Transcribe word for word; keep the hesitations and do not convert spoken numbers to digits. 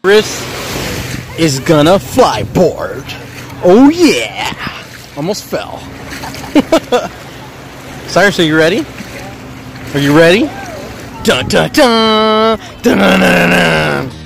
Chris is gonna fly board. Oh yeah! Almost fell. Cyrus, are you ready? Are you ready? Dun dun dun! Dun dun dun dun!